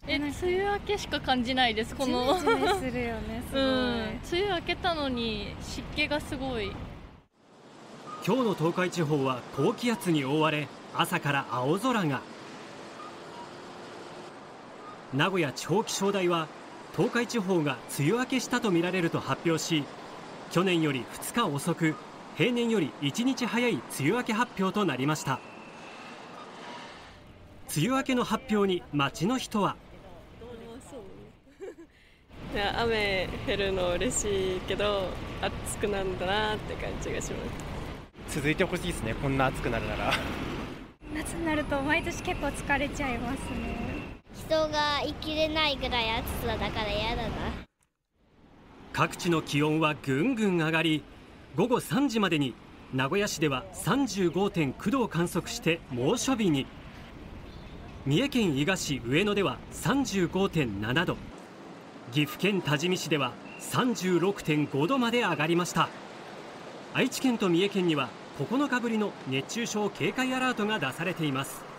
梅雨明けしか感じないです。このジメジメするよね、すごい、 梅雨明けたのに湿気がすごい。 今日の東海地方は高気圧に覆われ、朝から青空が。名古屋地方気象台は東海地方が梅雨明けしたとみられると発表し、去年より2日遅く、平年より1日早い梅雨明け発表となりました。梅雨明けの発表に街の人は、 いや、雨減るの嬉しいけど暑くなんだなって感じがします。 続いてほしいですね、こんな暑くなるなら。 夏になると毎年結構疲れちゃいますね。 人が生きれないぐらい暑さだから嫌だな。 各地の気温はぐんぐん上がり、午後3時までに名古屋市では 35.9 度を観測して猛暑日に。三重県伊賀市上野では 35.7 度、岐阜県多治見市では 36.5 度まで上がりました。愛知県と三重県には9日ぶりの熱中症警戒アラートが出されています。